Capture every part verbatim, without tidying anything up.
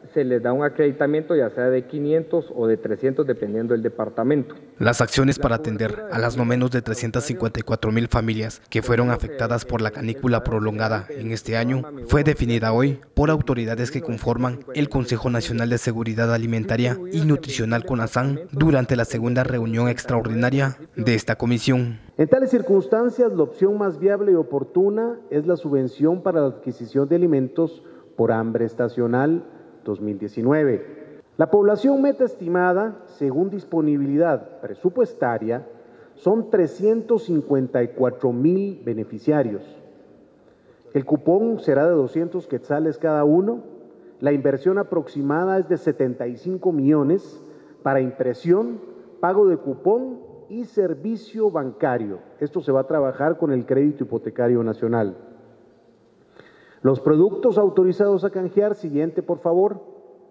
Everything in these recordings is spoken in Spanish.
se les da un acreditamiento ya sea de quinientos o de trescientos dependiendo del departamento. Las acciones para atender a las no menos de trescientas cincuenta y cuatro mil familias que fueron afectadas por la canícula prolongada en este año fue definida hoy por autoridades que conforman el Consejo Nacional de Seguridad Alimentaria y Nutricional CONASAN durante la segunda reunión extraordinaria de esta comisión. En tales circunstancias, la opción más viable y oportuna es la subvención para la adquisición de alimentos por hambre estacional dos mil diecinueve. La población meta estimada, según disponibilidad presupuestaria, son trescientos cincuenta y cuatro mil beneficiarios. El cupón será de doscientos quetzales cada uno. La inversión aproximada es de setenta y cinco millones para impresión, pago de cupón y servicio bancario. Esto se va a trabajar con el Crédito Hipotecario Nacional. Los productos autorizados a canjear, siguiente por favor,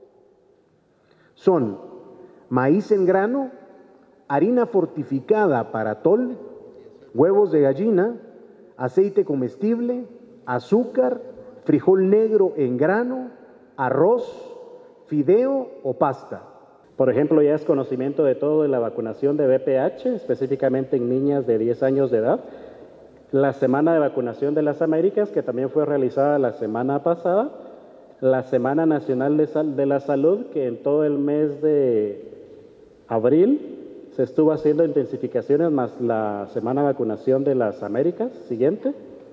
son maíz en grano, harina fortificada para atol, huevos de gallina, aceite comestible, azúcar, frijol negro en grano, arroz, fideo o pasta. Por ejemplo, ya es conocimiento de todo de la vacunación de V P H, específicamente en niñas de diez años de edad. La semana de vacunación de las Américas, que también fue realizada la semana pasada. La Semana Nacional de, Sal de la Salud, que en todo el mes de abril se estuvo haciendo intensificaciones, más la semana de vacunación de las Américas. Siguiente.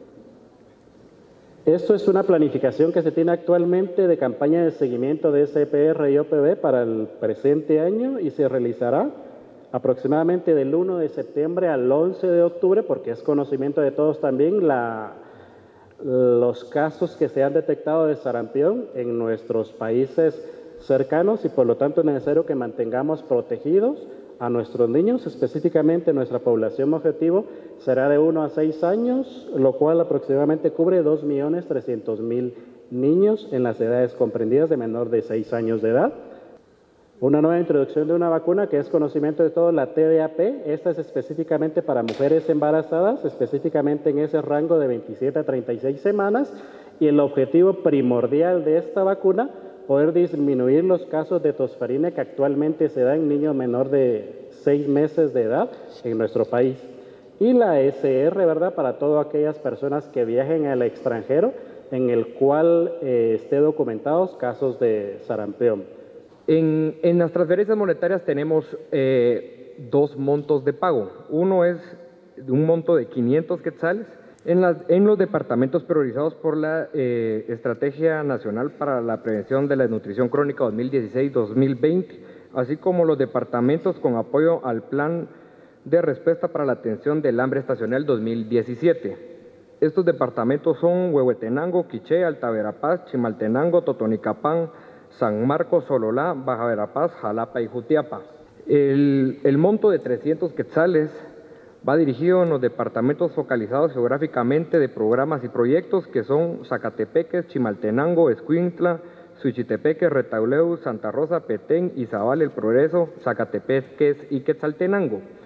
Esto es una planificación que se tiene actualmente de campaña de seguimiento de S P R y O P B para el presente año y se realizará aproximadamente del uno de septiembre al once de octubre, porque es conocimiento de todos también la, los casos que se han detectado de sarampión en nuestros países cercanos y por lo tanto es necesario que mantengamos protegidos a nuestros niños, específicamente nuestra población objetivo será de uno a seis años, lo cual aproximadamente cubre dos millones trescientos mil niños en las edades comprendidas de menor de seis años de edad. Una nueva introducción de una vacuna que es conocimiento de todo, la T D A P. Esta es específicamente para mujeres embarazadas, específicamente en ese rango de veintisiete a treinta y seis semanas. Y el objetivo primordial de esta vacuna, poder disminuir los casos de tosferina que actualmente se da en niños menor de seis meses de edad en nuestro país. Y la S R, ¿verdad?, para todas aquellas personas que viajen al extranjero en el cual eh, esté documentados casos de sarampión. En, en las transferencias monetarias tenemos eh, dos montos de pago. Uno es de un monto de quinientos quetzales en, las, en los departamentos priorizados por la eh, Estrategia Nacional para la Prevención de la Desnutrición Crónica dos mil dieciséis dos mil veinte, así como los departamentos con apoyo al Plan de Respuesta para la Atención del Hambre Estacional dos mil diecisiete. Estos departamentos son Huehuetenango, Quiché, Alta Verapaz, Chimaltenango, Totonicapán, San Marcos, Sololá, Baja Verapaz, Jalapa y Jutiapa. El, el monto de trescientos quetzales va dirigido en los departamentos focalizados geográficamente de programas y proyectos que son Zacatepeques, Chimaltenango, Escuintla, Suchitepeques, Retauleu, Santa Rosa, Petén, Izabal, El Progreso, Zacatepeques y Quetzaltenango.